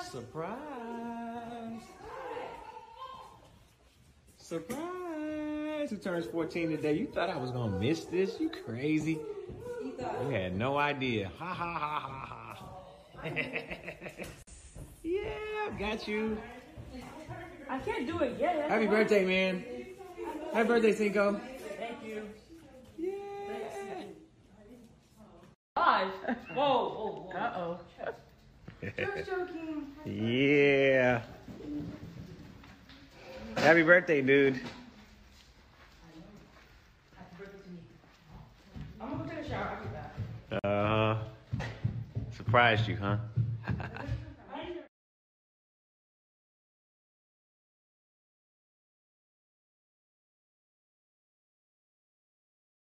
Surprise. Surprise. Who turns 14 today? You thought I was going to miss this? You crazy. You had no idea. Ha, ha, ha, ha, ha. Yeah, got you. I can't do it yet. Happy birthday, man. Happy birthday, Cinco. Thank you. Yeah. Gosh. Whoa. Uh-oh. Just joking. Yeah. Happy birthday, dude. Happy birthday to me. I'm gonna go take a shower. I'll be back. Surprised you, huh?